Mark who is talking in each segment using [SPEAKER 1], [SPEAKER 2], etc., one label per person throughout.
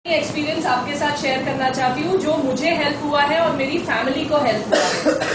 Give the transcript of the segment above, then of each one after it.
[SPEAKER 1] Experience आपके साथ share करना चाहती हूँ जो मुझे हेल्प हुआ है और मेरी फैमिली को हेल्प हुआ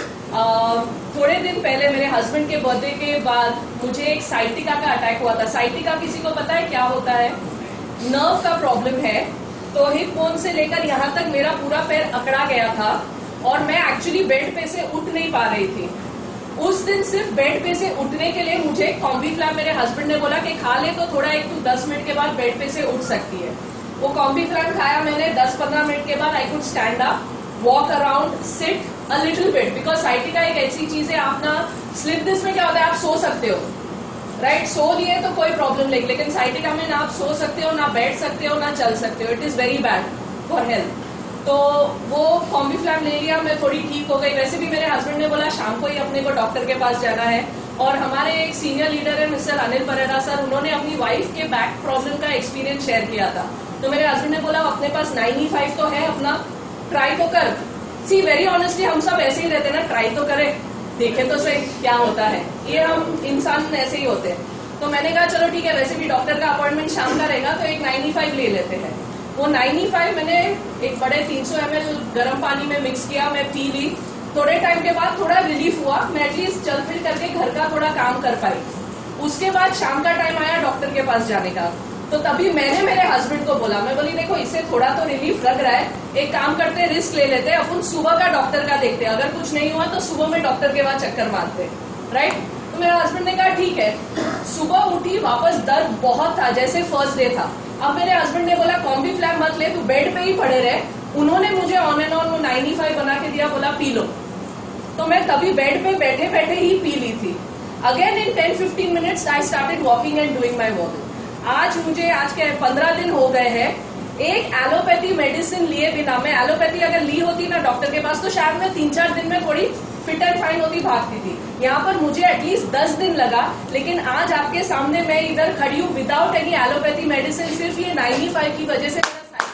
[SPEAKER 1] है। थोड़े दिन पहले मेरे हस्बैंड के बर्थडे के बाद मुझे एक साइटिका का अटैक हुआ था। साइटिका किसी को पता है क्या होता है? नर्व का प्रॉब्लम है। तो हिप बोन से लेकर यहाँ तक मेरा पूरा पैर अकड़ा गया था और मैं एक्चुअली बेड पे से उठ नहीं पा रही थी। उस दिन सिर्फ बेड पे से उठने के लिए मुझे कॉम्बीफ्लैम मेरे हस्बैंड ने बोला कि खा ले तो थोड़ा 1-10 मिनट के बाद बेड पे से उठ सकती है। वो कॉम्बीफ्लैम खाया मैंने, 10-15 मिनट के बाद I could stand up, walk around, sit a little bit, because sciatica एक ऐसी चीज है, आप ना स्लिप डिस्क में क्या होता है, आप सो सकते हो, राइट? सो लिए तो कोई प्रॉब्लम नहीं, लेकिन साइटिका में ना आप सो सकते हो, ना बैठ सकते हो, ना चल सकते हो। It is very bad for health. तो वो कॉम्बीफ्लैम ले लिया, मैं थोड़ी ठीक हो गई। वैसे भी मेरे हस्बैंड ने बोला शाम को ही अपने को डॉक्टर के पास जाना है। और हमारे एक सीनियर लीडर है मिस्टर अनिल परेरा सर, उन्होंने अपनी वाइफ के बैक प्रॉब्लम का एक्सपीरियंस शेयर किया था। तो मेरे हस्बैंड ने बोला अपने पास 95 तो है, अपना ट्राई तो कर। सी वेरी ऑनेस्टली हम सब ऐसे ही रहते ना, ट्राई तो करें, देखे तो सही क्या होता है। ये हम इंसान ऐसे ही होते हैं। तो मैंने कहा चलो ठीक है, वैसे भी डॉक्टर का अपॉइंटमेंट शाम का रहेगा तो एक 95 ले लेते हैं। वो 95 मैंने एक बड़े 300 ml गर्म पानी में मिक्स किया, मैं पी ली। थोड़े टाइम के बाद थोड़ा रिलीफ हुआ, मैं एटलीस्ट चल फिर करके घर का थोड़ा काम कर पाई। उसके बाद शाम का टाइम आया डॉक्टर के पास जाने का, तो तभी मैंने मेरे हस्बैंड को बोला, मैं बोली देखो इससे थोड़ा तो रिलीफ लग रहा है, एक काम करते हैं, रिस्क ले लेते हैं, अपन सुबह का डॉक्टर का देखते हैं, अगर कुछ नहीं हुआ तो सुबह में डॉक्टर के बाद चक्कर मारते हैं, राइट? तो मेरे हस्बैंड ने कहा ठीक है। सुबह उठी, वापस दर्द बहुत था, जैसे फर्स्ट डे था। अब मेरे हस्बैंड ने बोला कॉम्बीफ्लैम मत ले, तू बेड पे ही पड़े रहे। उन्होंने मुझे ऑन एंड ऑन वो 95 बना के दिया, बोला पी लो। तो मैं तभी बेड पे बैठे बैठे ही पी ली थी। Again in 10-15 minutes I started walking and doing my work. आज के 15 दिन हो गए हैं, एक एलोपैथी मेडिसिन लिए बिना, मैं एलोपैथी अगर ली होती ना डॉक्टर के पास तो शायद मैं 3-4 दिन में थोड़ी फिट एंड फाइन होती, भागती थी। यहाँ पर मुझे एटलीस्ट 10 दिन लगा, लेकिन आज आपके सामने मैं इधर खड़ी हूँ विदाउट एनी एलोपैथी मेडिसिन, सिर्फ ये 95 की वजह से।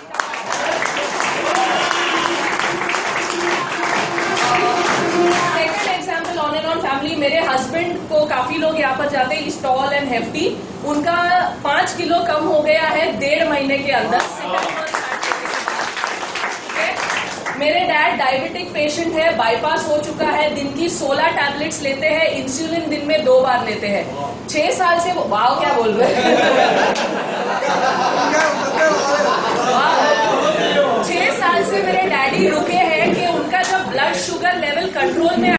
[SPEAKER 1] Second example on and on family, मेरे हस्बैंड को काफी लोग यहाँ पर जाते हैं, टॉल एंड हेफ्टी, उनका 5 किलो कम हो गया है 1.5 महीने के अंदर। मेरे डैड डायबिटिक पेशेंट है, बाईपास हो चुका है, दिन की 16 टैबलेट्स लेते हैं, इंसुलिन दिन में 2 बार लेते हैं। 6 साल से वाव क्या बोल रहे हैं 6 साल से मेरे डैडी रुके हैं कि उनका जब ब्लड शुगर लेवल कंट्रोल में